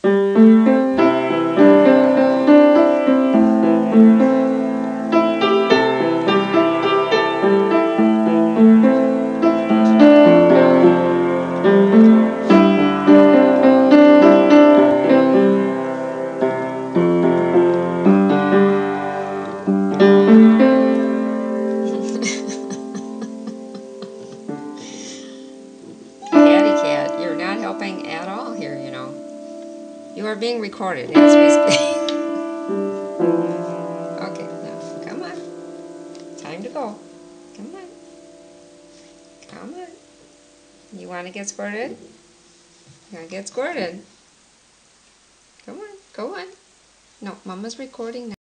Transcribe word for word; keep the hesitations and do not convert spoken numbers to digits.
At all here, you know. You are being recorded as we speak. Okay, now, come on. Time to go. Come on. Come on. You want to get squirted? You want to get squirted? Come on, go on. No, Mama's recording now.